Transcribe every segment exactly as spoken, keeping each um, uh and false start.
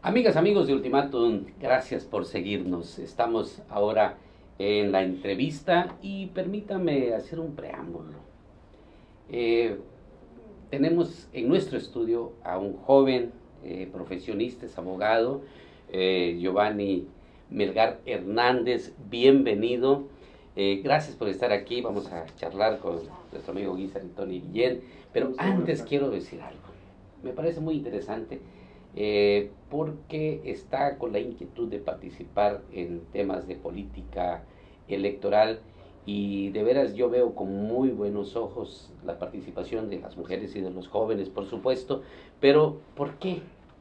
Amigas, amigos de Ultimátum, gracias por seguirnos. Estamos ahora en la entrevista y permítame hacer un preámbulo. Eh, tenemos en nuestro estudio a un joven eh, profesionista, es abogado, eh, Giovanni Melgar Hernández, bienvenido. Eh, gracias por estar aquí, vamos a charlar con nuestro amigo Guizar y Tony Guillén, pero antes quiero decir algo. Me parece muy interesante. Eh, porque está con la inquietud de participar en temas de política electoral y de veras yo veo con muy buenos ojos la participación de las mujeres y de los jóvenes, por supuesto, pero ¿por qué?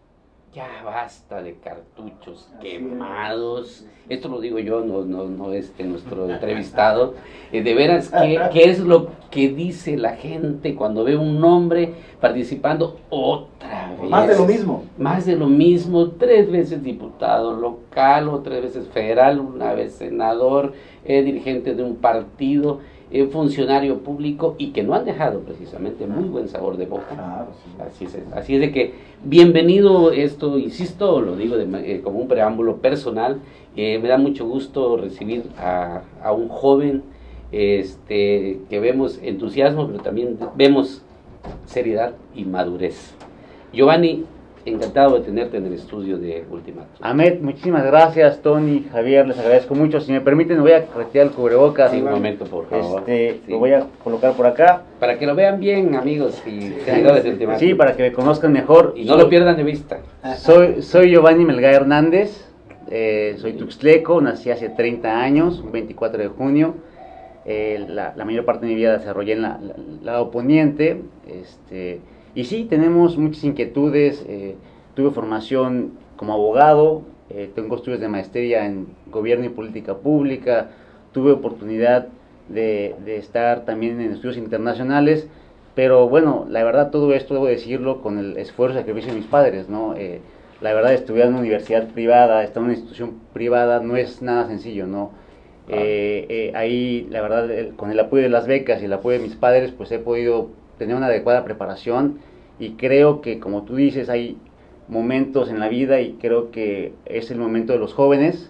Ya basta de cartuchos quemados. Esto lo digo yo, no, no, no este nuestro entrevistado. Eh, de veras, ¿qué, ¿qué es lo que dice la gente cuando ve un hombre participando otra vez? Más de lo mismo. Más de lo mismo, tres veces diputado local, o tres veces federal, una vez senador, eh, dirigente de un partido, eh, funcionario público, y que no han dejado precisamente muy buen sabor de boca. Claro, sí. Así es, así es de que bienvenido, esto insisto, lo digo de, eh, como un preámbulo personal. Eh, me da mucho gusto recibir a, a un joven este, que vemos entusiasmo, pero también vemos seriedad y madurez. Giovanni, encantado de tenerte en el estudio de Ultimátum. Ahmed, muchísimas gracias. Tony, Javier, les agradezco mucho. Si me permiten, voy a retirar el cubrebocas. Sí, un momento, por favor. Este, sí. Lo voy a colocar por acá. Para que lo vean bien, amigos y seguidores de Ultimátum. Sí, para que me conozcan mejor. Y no lo pierdan de vista. Soy, soy Giovanni Melgar Hernández, eh, soy tuxtleco, nací hace treinta años, un veinticuatro de junio. Eh, la, la mayor parte de mi vida la desarrollé en la, la, la Oponiente. Este, y sí, tenemos muchas inquietudes. Eh, tuve formación como abogado, eh, tengo estudios de maestría en gobierno y política pública, tuve oportunidad de, de estar también en estudios internacionales, pero bueno, la verdad todo esto debo decirlo con el esfuerzo y sacrificio de mis padres, ¿no? Eh, la verdad estudiar en una universidad privada, estar en una institución privada no es nada sencillo, ¿no? Eh, eh, ahí la verdad el, con el apoyo de las becas y el apoyo de mis padres pues he podido tener una adecuada preparación y creo que como tú dices hay momentos en la vida y creo que es el momento de los jóvenes,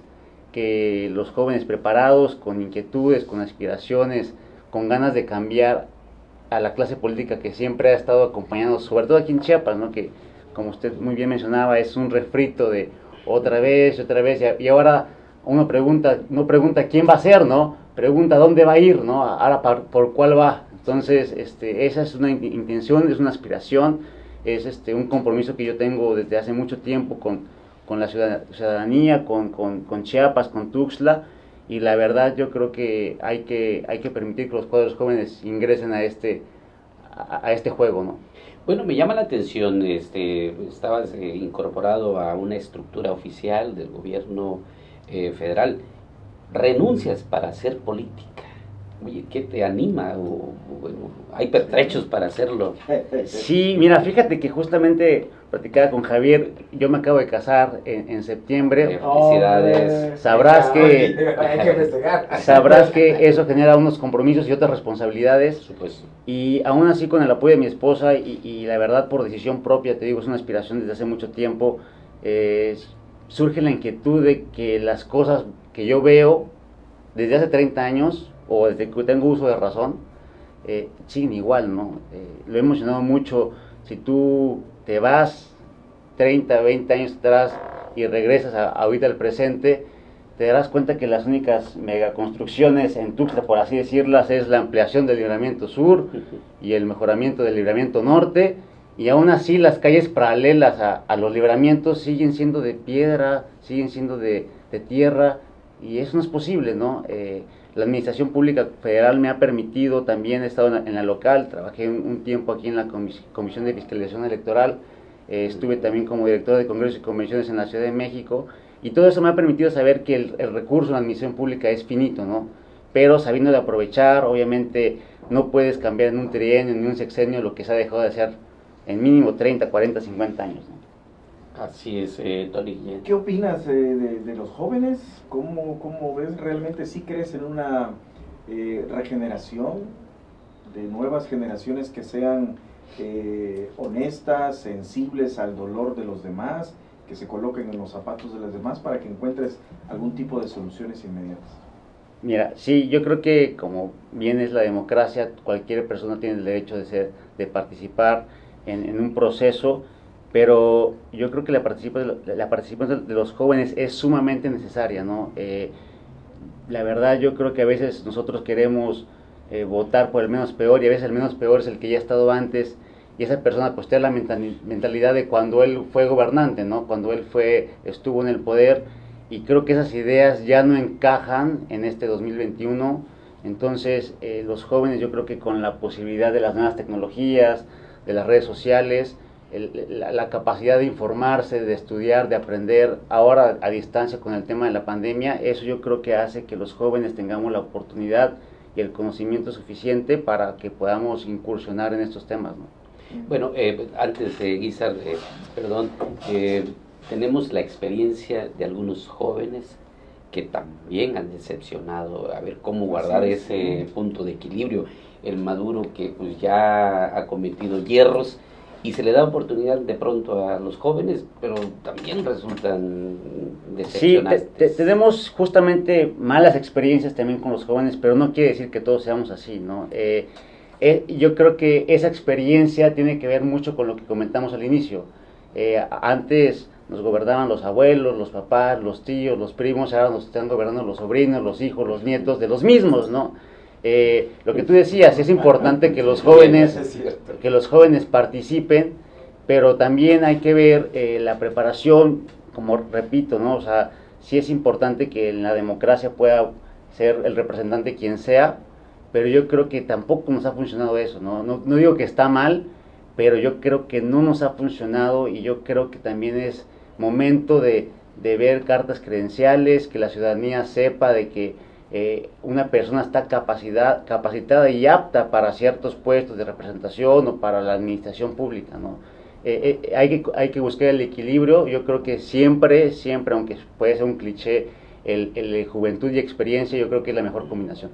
que los jóvenes preparados, con inquietudes, con aspiraciones, con ganas de cambiar a la clase política que siempre ha estado acompañando, sobre todo aquí en Chiapas, ¿no? Que como usted muy bien mencionaba, es un refrito de otra vez, otra vez, y ahora uno pregunta, no pregunta quién va a ser, ¿no? Pregunta dónde va a ir, ¿no? Ahora por, por cuál va. Entonces, este, esa es una intención, es una aspiración, es este, un compromiso que yo tengo desde hace mucho tiempo con, con la ciudadanía, con, con, con Chiapas, con Tuxtla, y la verdad yo creo que hay que, hay que permitir que los cuadros jóvenes ingresen a este, a, a este juego, ¿no? Bueno, me llama la atención, este, estabas eh, incorporado a una estructura oficial del gobierno eh, federal, renuncias para hacer política. Oye, ¿qué te anima? O, bueno, ¿hay pertrechos para hacerlo? Sí, mira, fíjate que justamente platicaba con Javier, yo me acabo de casar en, en septiembre. Eh, felicidades. Sabrás que, hay que festejar. sabrás que eso genera unos compromisos y otras responsabilidades. Por supuesto. Y aún así con el apoyo de mi esposa y, y la verdad por decisión propia, te digo, es una aspiración desde hace mucho tiempo, eh, surge la inquietud de que las cosas que yo veo desde hace treinta años, o desde que tengo uso de razón, eh, siguen igual, ¿no? Eh, lo he mencionado mucho, si tú te vas treinta, veinte años atrás y regresas a, ahorita al presente, te darás cuenta que las únicas megaconstrucciones en Tuxtla, por así decirlas, es la ampliación del libramiento sur y el mejoramiento del libramiento norte, y aún así las calles paralelas a, a los libramientos siguen siendo de piedra, siguen siendo de, de tierra, y eso no es posible, ¿no? Eh, la administración pública federal me ha permitido, también he estado en la, en la local, trabajé un, un tiempo aquí en la comis, Comisión de Fiscalización Electoral, eh, estuve también como director de congresos y convenciones en la Ciudad de México, y todo eso me ha permitido saber que el, el recurso en la administración pública es finito, ¿no? Pero sabiendo de aprovechar, obviamente no puedes cambiar en un trienio, en un sexenio, lo que se ha dejado de hacer en mínimo treinta, cuarenta, cincuenta años, ¿no? Así es, eh, Tony. ¿Qué opinas eh, de, de los jóvenes? ¿Cómo, cómo ves? ¿Realmente sí crees en una eh, regeneración de nuevas generaciones que sean eh, honestas, sensibles al dolor de los demás, que se coloquen en los zapatos de los demás para que encuentres algún tipo de soluciones inmediatas. Mira, sí, yo creo que como bien es la democracia, cualquier persona tiene el derecho de ser, de participar en, en un proceso, pero yo creo que la participación, la participación de los jóvenes es sumamente necesaria, ¿no? Eh, la verdad, yo creo que a veces nosotros queremos eh, votar por el menos peor, y a veces el menos peor es el que ya ha estado antes, y esa persona pues tiene la mentalidad de cuando él fue gobernante, ¿no? Cuando él fue, estuvo en el poder, y creo que esas ideas ya no encajan en este dos mil veintiuno. Entonces eh, los jóvenes, yo creo que con la posibilidad de las nuevas tecnologías, de las redes sociales, el, la, la capacidad de informarse, de estudiar, de aprender ahora a distancia con el tema de la pandemia, eso yo creo que hace que los jóvenes tengamos la oportunidad y el conocimiento suficiente para que podamos incursionar en estos temas, ¿no? Bueno, eh, antes de Guizar, eh, perdón, eh, tenemos la experiencia de algunos jóvenes que también han decepcionado, a ver cómo guardar sí, ese sí. punto de equilibrio. El Maduro que pues ya ha cometido hierros y se le da oportunidad de pronto a los jóvenes, pero también resultan decepcionantes. Sí, te, te, tenemos justamente malas experiencias también con los jóvenes, pero no quiere decir que todos seamos así, ¿no? Eh, eh, yo creo que esa experiencia tiene que ver mucho con lo que comentamos al inicio. Eh, antes nos gobernaban los abuelos, los papás, los tíos, los primos, ahora nos están gobernando los sobrinos, los hijos, los nietos de los mismos, ¿no? Eh, lo que tú decías, es importante que los jóvenes, que los jóvenes participen, pero también hay que ver eh, la preparación, como repito, ¿no? O sea, sí es importante que en la democracia pueda ser el representante quien sea, pero yo creo que tampoco nos ha funcionado eso, ¿no? No, no digo que está mal, pero yo creo que no nos ha funcionado, y yo creo que también es momento de, de ver cartas credenciales, que la ciudadanía sepa de que eh, una persona está capacidad, capacitada y apta para ciertos puestos de representación o para la administración pública, ¿no? Eh, eh, hay, que, hay que buscar el equilibrio. Yo creo que siempre, siempre, aunque puede ser un cliché, el, el juventud y experiencia, yo creo que es la mejor combinación.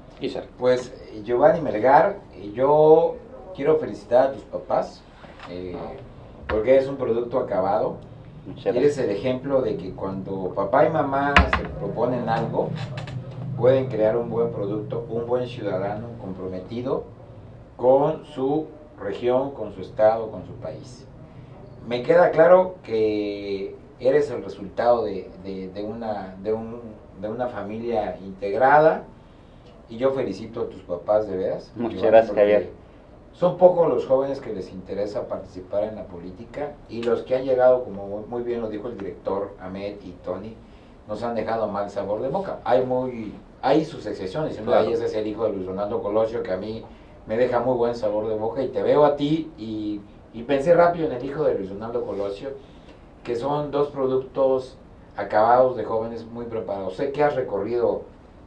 Pues Giovanni Melgar, yo quiero felicitar a tus papás, eh, porque es un producto acabado. Eres el ejemplo de que cuando papá y mamá se proponen algo, pueden crear un buen producto, un buen ciudadano comprometido con su región, con su estado, con su país. Me queda claro que eres el resultado de, de, de, una, de, un, de una familia integrada, y yo felicito a tus papás de veras. Muchas gracias, Javier. Son pocos los jóvenes que les interesa participar en la política, y los que han llegado, como muy bien lo dijo el director Ahmed y Tony, nos han dejado mal sabor de boca. Hay muy hay sus excepciones, y una de ellas es el hijo de Luis Donaldo Colosio, que a mí me deja muy buen sabor de boca, y te veo a ti, y, y pensé rápido en el hijo de Luis Donaldo Colosio, que son dos productos acabados de jóvenes muy preparados. Sé que has recorrido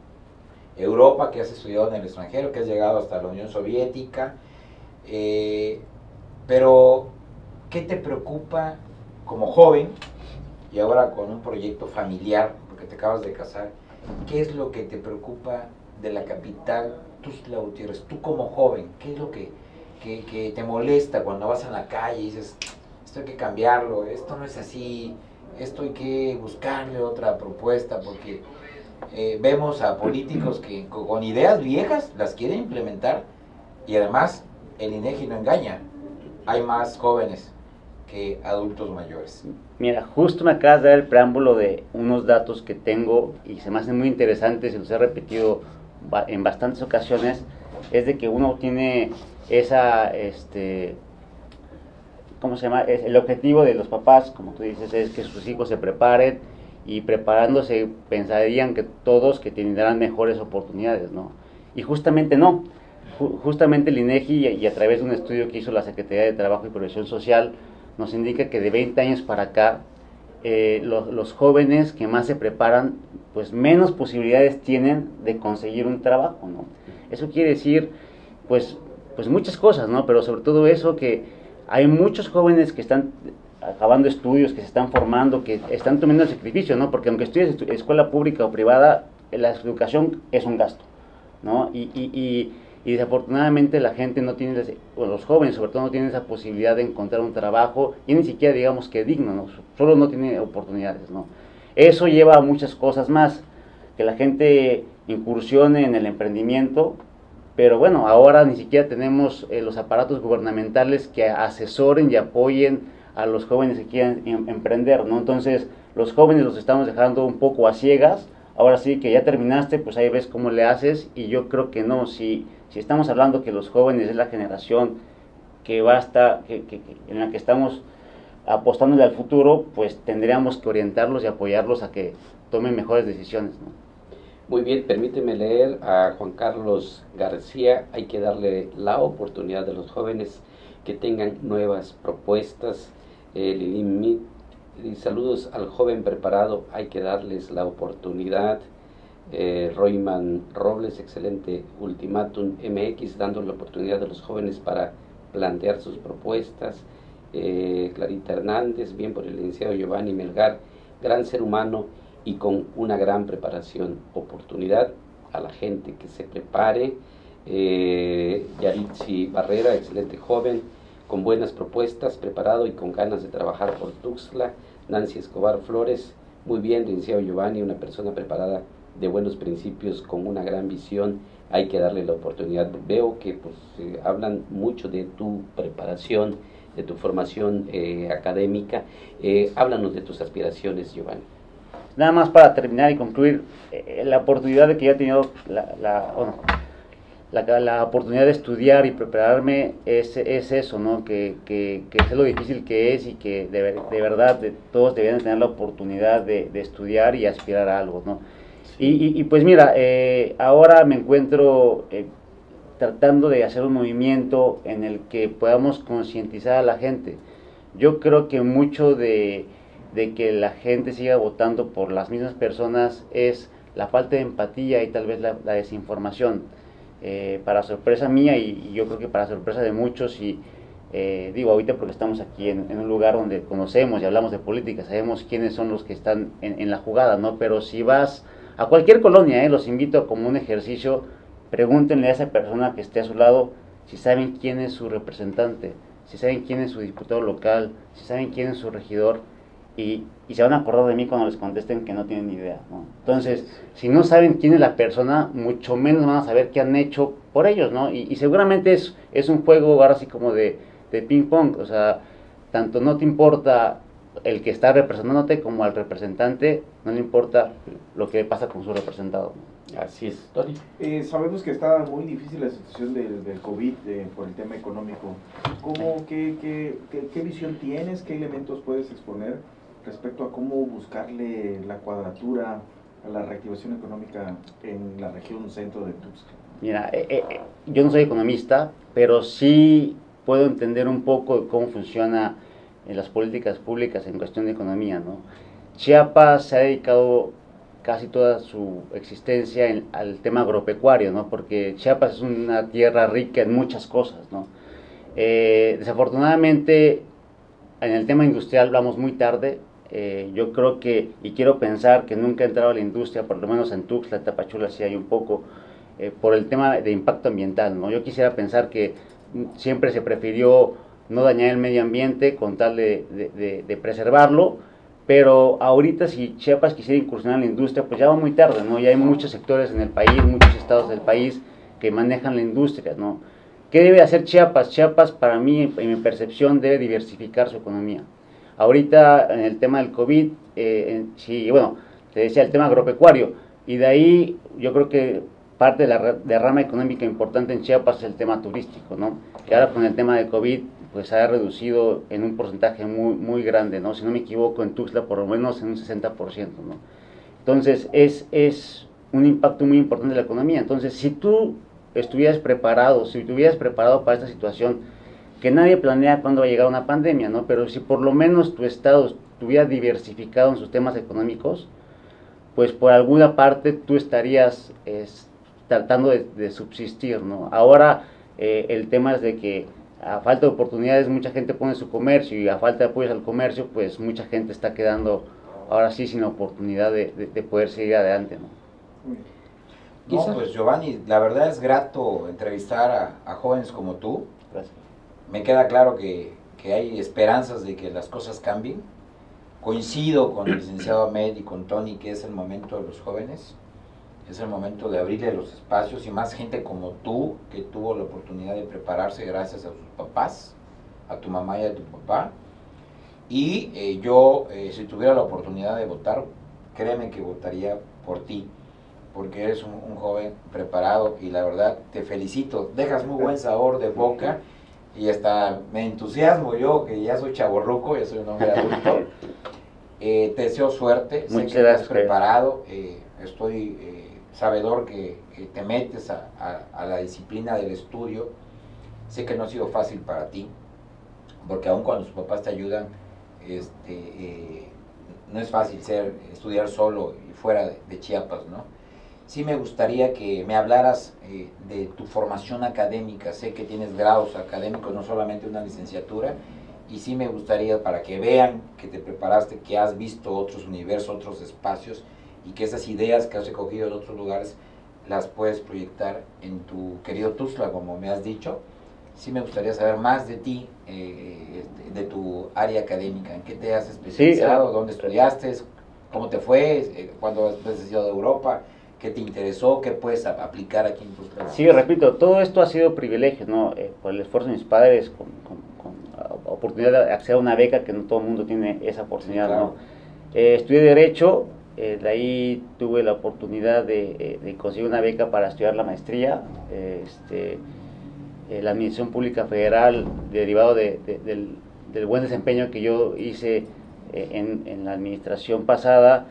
Europa, que has estudiado en el extranjero, que has llegado hasta la Unión Soviética, eh, pero ¿qué te preocupa como joven, y ahora con un proyecto familiar, porque te acabas de casar? ¿Qué es lo que te preocupa de la capital, Tuxtla Gutiérrez, tú como joven? ¿Qué es lo que, que, que te molesta cuando vas en la calle y dices, esto hay que cambiarlo, esto no es así, esto hay que buscarle otra propuesta? Porque eh, vemos a políticos que con ideas viejas las quieren implementar, y además el INEGI no engaña, hay más jóvenes que adultos mayores. Mira, justo me acabas de dar el preámbulo de unos datos que tengo y se me hacen muy interesantes, y los he repetido en bastantes ocasiones. Es de que uno tiene esa, este, ¿cómo se llama? El objetivo de los papás, como tú dices, es que sus hijos se preparen, y preparándose pensarían que todos que tendrán mejores oportunidades, ¿no? Y justamente no. Justamente el INEGI, y a través de un estudio que hizo la Secretaría de Trabajo y Previsión Social, nos indica que de veinte años para acá, eh, los, los jóvenes que más se preparan, pues menos posibilidades tienen de conseguir un trabajo, ¿no? Eso quiere decir, pues, pues muchas cosas, ¿no? Pero sobre todo eso, que hay muchos jóvenes que están acabando estudios, que se están formando, que están tomando el sacrificio, ¿no? Porque aunque estudies escuela pública o privada, la educación es un gasto, ¿no? Y, y, y y desafortunadamente la gente no tiene, o los jóvenes sobre todo no tienen esa posibilidad de encontrar un trabajo, y ni siquiera digamos que digno, ¿no? Solo no tiene oportunidades, ¿no? Eso lleva a muchas cosas más, que la gente incursione en el emprendimiento, pero bueno, ahora ni siquiera tenemos eh, los aparatos gubernamentales que asesoren y apoyen a los jóvenes que quieran em emprender, ¿no? Entonces, los jóvenes los estamos dejando un poco a ciegas. Ahora sí que ya terminaste, pues ahí ves cómo le haces, y yo creo que no, si, si estamos hablando que los jóvenes es la generación que va a estar, que, que, que, en la que estamos apostándole al futuro, pues tendríamos que orientarlos y apoyarlos a que tomen mejores decisiones, ¿no? Muy bien, permíteme leer a Juan Carlos García. Hay que darle la oportunidad a los jóvenes que tengan nuevas propuestas. Eh, Lili, y saludos al joven preparado, hay que darles la oportunidad. Eh, Royman Robles, excelente ultimátum. M X, dando la oportunidad a los jóvenes para plantear sus propuestas. Eh, Clarita Hernández, bien por el licenciado Giovanni Melgar, gran ser humano y con una gran preparación. Oportunidad a la gente que se prepare. Eh, Yaritzi Barrera, excelente joven, con buenas propuestas, preparado y con ganas de trabajar por Tuxtla. Nancy Escobar Flores, muy bien, licenciado Giovanni, una persona preparada, de buenos principios, con una gran visión, hay que darle la oportunidad. Veo que pues eh, hablan mucho de tu preparación, de tu formación eh, académica. Eh, háblanos de tus aspiraciones, Giovanni. Nada más para terminar y concluir, eh, la oportunidad de que yo he tenido la, la, bueno, La, la oportunidad de estudiar y prepararme es, es eso, ¿no? Que, que, que sé lo difícil que es, y que de, de verdad de, todos deberían tener la oportunidad de, de estudiar y aspirar a algo, ¿no? Sí. Y, y, y pues mira, eh, ahora me encuentro eh, tratando de hacer un movimiento en el que podamos concientizar a la gente. Yo creo que mucho de, de que la gente siga votando por las mismas personas es la falta de empatía y tal vez la, la desinformación. Eh, para sorpresa mía, y, y yo creo que para sorpresa de muchos, y eh, digo ahorita porque estamos aquí en, en un lugar donde conocemos y hablamos de política, sabemos quiénes son los que están en, en la jugada, ¿no? Pero si vas a cualquier colonia, eh, los invito como un ejercicio, pregúntenle a esa persona que esté a su lado si saben quién es su representante, si saben quién es su diputado local, si saben quién es su regidor, y, y se van a acordar de mí cuando les contesten que no tienen ni idea, ¿no? Entonces, si no saben quién es la persona, mucho menos van a saber qué han hecho por ellos, ¿no? Y, y seguramente es, es un juego ahora así como de, de ping pong, o sea, tanto no te importa el que está representándote como al representante, no le importa lo que pasa con su representado, ¿no? Así es, Tony. Eh, sabemos que está muy difícil la situación del, del COVID eh, por el tema económico. ¿Cómo, qué, qué, qué, ¿Qué visión tienes? ¿Qué elementos puedes exponer respecto a cómo buscarle la cuadratura a la reactivación económica en la región centro de Tuxtla? Mira, eh, eh, yo no soy economista, pero sí puedo entender un poco de cómo funciona en las políticas públicas en cuestión de economía, ¿no? Chiapas se ha dedicado casi toda su existencia en, al tema agropecuario, ¿no? Porque Chiapas es una tierra rica en muchas cosas, ¿no? Eh, desafortunadamente, en el tema industrial vamos muy tarde. Eh, yo creo que, y quiero pensar que nunca ha entrado a la industria, por lo menos en Tuxtla, en Tapachula sí hay un poco, eh, por el tema de impacto ambiental, ¿no? Yo quisiera pensar que siempre se prefirió no dañar el medio ambiente con tal de, de, de, de preservarlo, pero ahorita si Chiapas quisiera incursionar en la industria, pues ya va muy tarde, ¿no? Ya hay muchos sectores en el país, muchos estados del país que manejan la industria, ¿no? ¿Qué debe hacer Chiapas? Chiapas, para mí, en mi percepción, debe diversificar su economía. Ahorita, en el tema del COVID, eh, en, sí, bueno, te decía el tema agropecuario, y de ahí yo creo que parte de la derrama económica importante en Chiapas es el tema turístico, ¿no? Que ahora con el tema de COVID, pues se ha reducido en un porcentaje muy, muy grande, ¿no? Si no me equivoco, en Tuxtla por lo menos en un sesenta por ciento, ¿no? Entonces, es, es un impacto muy importante de la economía. Entonces, si tú estuvieras preparado, si estuvieras preparado para esta situación, que nadie planea cuándo va a llegar una pandemia, ¿no? Pero si por lo menos tu estado estuviera diversificado en sus temas económicos, pues por alguna parte tú estarías es, tratando de, de subsistir, ¿no? Ahora eh, el tema es de que a falta de oportunidades mucha gente pone su comercio, y a falta de apoyos al comercio, pues mucha gente está quedando ahora sí sin la oportunidad de, de, de poder seguir adelante, ¿no? Quizá. No, pues Giovanni, la verdad es grato entrevistar a, a jóvenes como tú. Gracias. Me queda claro que, que hay esperanzas de que las cosas cambien. Coincido con el licenciado Ahmed y con Tony que es el momento de los jóvenes, es el momento de abrirle los espacios y más gente como tú que tuvo la oportunidad de prepararse gracias a sus papás, a tu mamá y a tu papá. Y eh, yo, eh, si tuviera la oportunidad de votar, créeme que votaría por ti, porque eres un, un joven preparado y la verdad te felicito, dejas muy buen sabor de boca y hasta me entusiasmo yo, que ya soy chavorruco, ya soy un hombre adulto. Eh, te deseo suerte, sé Muchas que gracias, estás preparado, eh, estoy eh, sabedor que, que te metes a, a, a la disciplina del estudio, sé que no ha sido fácil para ti, porque aun cuando sus papás te ayudan, este, eh, no es fácil ser, estudiar solo y fuera de, de Chiapas, ¿no? Sí me gustaría que me hablaras eh, de tu formación académica, sé que tienes grados académicos, no solamente una licenciatura, y sí me gustaría para que vean que te preparaste, que has visto otros universos, otros espacios, y que esas ideas que has recogido en otros lugares las puedes proyectar en tu querido Tuxtla, como me has dicho. Sí me gustaría saber más de ti, eh, de tu área académica, en qué te has especializado, sí, dónde estudiaste, cómo te fue, eh, cuándo has ido de Europa, qué te interesó, qué puedes aplicar aquí en Tuxtla. Sí, repito, todo esto ha sido privilegio, ¿no? Eh, por el esfuerzo de mis padres, con, con, con oportunidad de acceder a una beca, que no todo el mundo tiene esa oportunidad, sí, claro. ¿no? Eh, estudié Derecho, eh, de ahí tuve la oportunidad de, eh, de conseguir una beca para estudiar la maestría, eh, este... la Administración Pública Federal, derivado de, de, del, del buen desempeño que yo hice eh, en, en la administración pasada,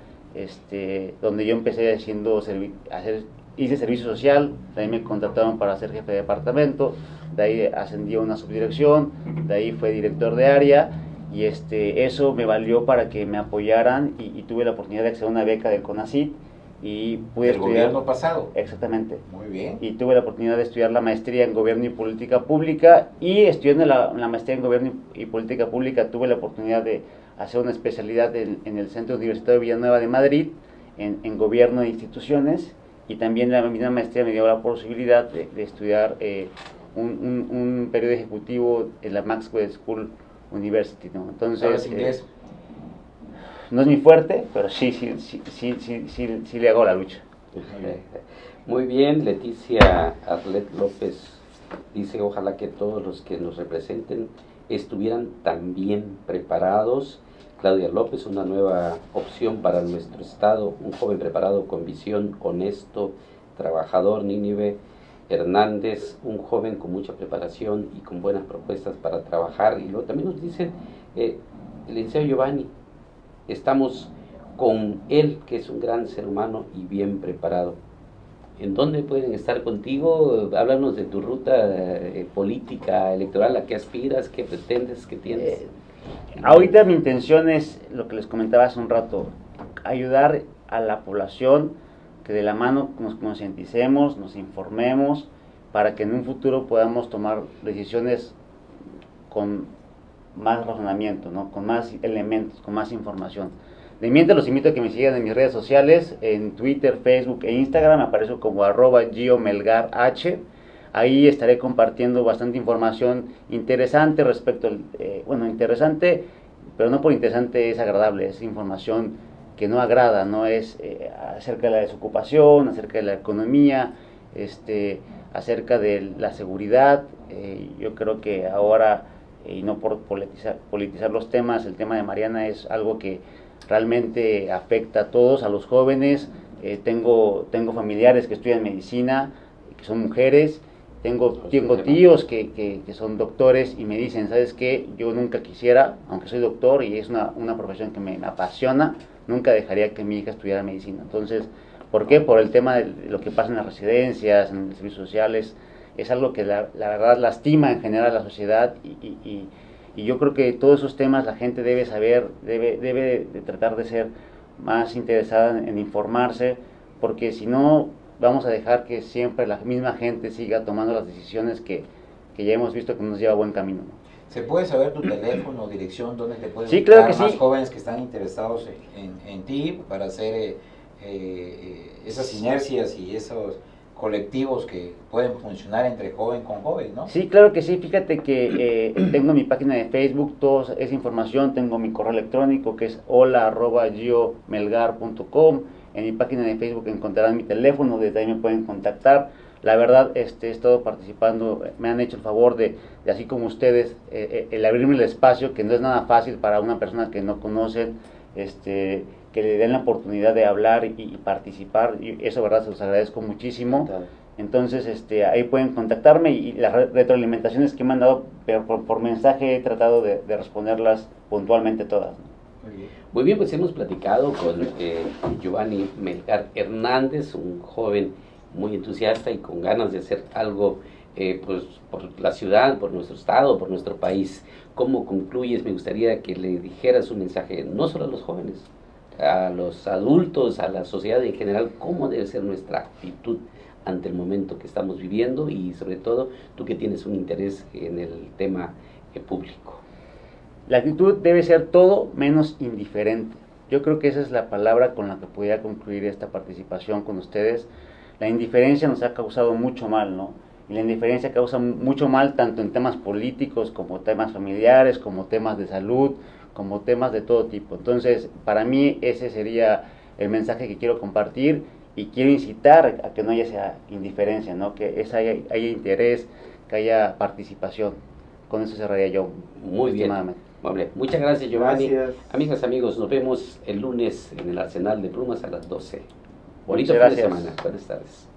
este, donde yo empecé haciendo servi hacer, hice servicio social, de ahí me contrataron para ser jefe de departamento, de ahí ascendí a una subdirección, de ahí fue director de área, y este, eso me valió para que me apoyaran y, y tuve la oportunidad de acceder a una beca del CONACYT, y pude ¿El estudiar, gobierno pasado? Exactamente. Muy bien. Y tuve la oportunidad de estudiar la maestría en Gobierno y Política Pública, y estudiando la, la maestría en Gobierno y, y Política Pública tuve la oportunidad de hacer una especialidad en, en el Centro Universitario de Villanueva de Madrid, en, en Gobierno de Instituciones, y también la misma maestría me dio la posibilidad de, de estudiar eh, un, un, un periodo ejecutivo en la Maxwell School University, ¿no? Entonces, ¿sabes inglés? Eh, no es mi fuerte, pero sí, sí, sí, sí, sí, sí, sí le hago la lucha. Muy bien, Leticia Arlet López dice, ojalá que todos los que nos representen estuvieran también preparados. Claudia López, una nueva opción para nuestro estado, un joven preparado con visión, honesto, trabajador. Nínive Hernández, un joven con mucha preparación y con buenas propuestas para trabajar. Y luego también nos dice eh, el licenciado Giovanni, estamos con él, que es un gran ser humano y bien preparado. ¿En dónde pueden estar contigo? Háblanos de tu ruta eh, política, electoral, a qué aspiras, qué pretendes, qué tienes. Eh, ahorita mi intención es, lo que les comentaba hace un rato, ayudar a la población, que de la mano nos concienticemos, nos informemos, para que en un futuro podamos tomar decisiones con más razonamiento, ¿no? Con más elementos, con más información. De mientras los invito a que me sigan en mis redes sociales, en Twitter, Facebook e Instagram, aparezco como arroba giomelgarh. Ahí estaré compartiendo bastante información interesante respecto al, eh, bueno, interesante, pero no por interesante es agradable, es información que no agrada, no es eh, acerca de la desocupación, acerca de la economía, este, acerca de la seguridad. Eh, yo creo que ahora, eh, y no por politizar, politizar los temas, el tema de Mariana es algo que realmente afecta a todos, a los jóvenes. Eh, tengo, tengo familiares que estudian medicina, que son mujeres, tengo, tengo tíos que, que, que son doctores y me dicen, ¿sabes qué? Yo nunca quisiera, aunque soy doctor y es una, una profesión que me apasiona, nunca dejaría que mi hija estudiara medicina. Entonces, ¿por qué? Por el tema de lo que pasa en las residencias, en los servicios sociales, es algo que la, la verdad lastima en general a la sociedad y, y, y Y yo creo que todos esos temas la gente debe saber, debe, debe de tratar de ser más interesada en, en informarse, porque si no vamos a dejar que siempre la misma gente siga tomando las decisiones que, que ya hemos visto que nos lleva a buen camino, ¿no? ¿Se puede saber tu teléfono, dirección, dónde te pueden sí, claro que más sí. jóvenes que están interesados en, en, en ti para hacer eh, eh, esas inercias y esos colectivos que pueden funcionar entre joven con joven, ¿no? Sí, claro que sí. Fíjate que eh, tengo mi página de Facebook, toda esa información, tengo mi correo electrónico que es hola arroba gio melgar punto com. En mi página de Facebook encontrarán mi teléfono, desde ahí me pueden contactar. La verdad, este, he estado participando, me han hecho el favor de, de así como ustedes, eh, el abrirme el espacio, que no es nada fácil para una persona que no conocen, este, que le den la oportunidad de hablar y, y participar, y eso, verdad, se los agradezco muchísimo. Entonces, este, ahí pueden contactarme, y las re retroalimentaciones que me han dado por, por, por mensaje he tratado de, de responderlas puntualmente todas, ¿no? Muy bien. Muy bien, pues hemos platicado con eh, Giovanni Melgar Hernández, un joven muy entusiasta y con ganas de hacer algo eh, pues, por la ciudad, por nuestro estado, por nuestro país. ¿Cómo concluyes? Me gustaría que le dijeras un mensaje, no solo a los jóvenes, a los adultos, a la sociedad en general, cómo debe ser nuestra actitud ante el momento que estamos viviendo, y sobre todo tú que tienes un interés en el tema eh, público. La actitud debe ser todo menos indiferente. Yo creo que esa es la palabra con la que podría concluir esta participación con ustedes. La indiferencia nos ha causado mucho mal, ¿no? Y la indiferencia causa mucho mal tanto en temas políticos, como temas familiares, como temas de salud, como temas de todo tipo. Entonces, para mí ese sería el mensaje que quiero compartir, y quiero incitar a que no haya esa indiferencia, ¿no? Que esa haya, haya interés, que haya participación. Con eso cerraría yo. Muy bien. Vale. Muchas gracias, Giovanni. Gracias. Amigas, amigos, nos vemos el lunes en el Arsenal de Plumas a las doce. Bonito Muchas fin de gracias. semana. Buenas tardes.